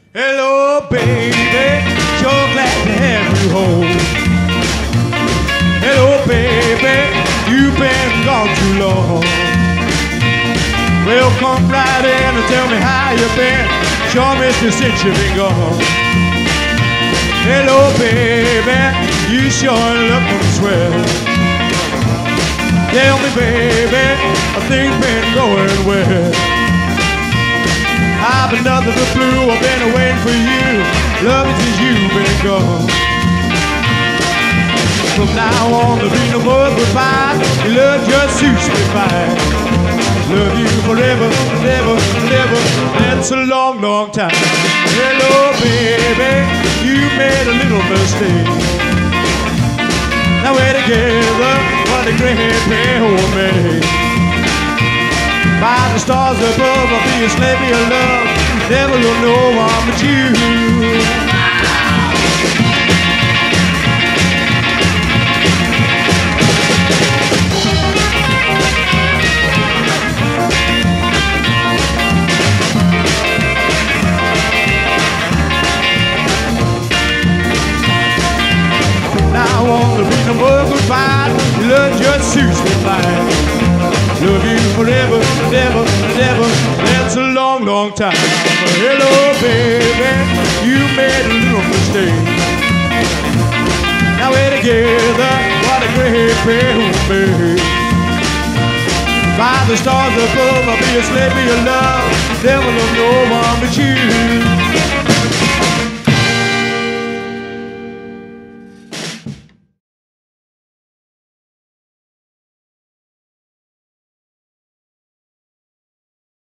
Hello, baby, sure glad to have you home. Hello, baby, you've been gone too long. Well, come right in and tell me how you been. Sure miss you since you've been gone. Hello, baby, you sure looking swell. Tell me, baby, things been going well. I've been nothing but blue, I've been waiting for you, loving since you've been gone. From now on there'll be no more goodbye, your love just suits me fine. Love you forever, never, never, that's a long, long time. Hello, baby, you made a little mistake. Now we're together, what a great pair we'll make. By the stars above, I'll be a slave to your love. Never will no one but you. Now on there'll be no more goodbye. Your love just suits me fine. Love you forever, never, never, that's a long, long time. Hello, baby, you made a little mistake. Now we're together, what a great pair we'll make. By the stars above, I'll be a slave to your love. Never love no one but you.